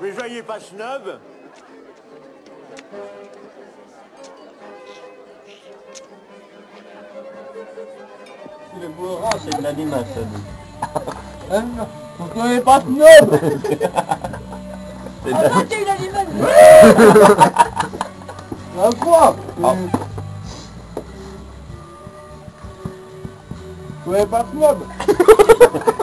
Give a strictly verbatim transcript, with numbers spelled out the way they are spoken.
Mais soyez pas snob. Le bourrin, c'est de l'animation. Hein? Vous soyez pas snob. C'est Arrêtez l'animal. À quoi? Oh. Vous soyez pas snob.